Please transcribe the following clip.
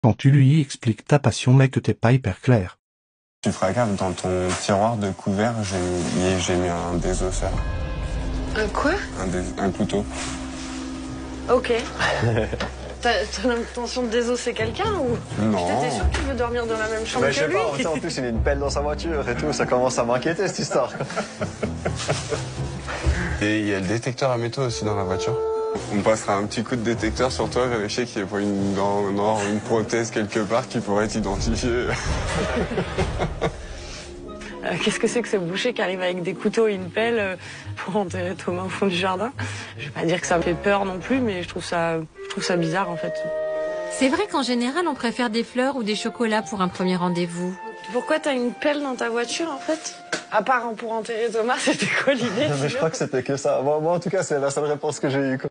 Quand tu lui expliques ta passion mais que t'es pas hyper clair. Tu feras gaffe, dans ton tiroir de couvert, j'ai mis un désosseur. Un quoi? Un couteau. Ok. T'as l'intention de désosser quelqu'un ou? Non. Putain, t'es sûr que tu veux dormir dans la même chambre Mais je que sais lui? pas, en plus il a une pelle dans sa voiture et tout, ça commence à m'inquiéter cette histoire. Et il y a le détecteur à métaux aussi dans la voiture. On passera un petit coup de détecteur sur toi, vérifier qu'il n'y ait pas une dent en or, une prothèse quelque part qui pourrait t'identifier. Qu'est-ce que c'est que ce boucher qui arrive avec des couteaux et une pelle pour enterrer Thomas au fond du jardin? Je vais pas dire que ça me fait peur non plus, mais je trouve ça bizarre en fait. C'est vrai qu'en général, on préfère des fleurs ou des chocolats pour un premier rendez-vous. Pourquoi t'as une pelle dans ta voiture en fait? À part pour enterrer Thomas, c'était quoi l'idée? Mais je crois que c'était que ça. Moi en tout cas, c'est la seule réponse que j'ai eue.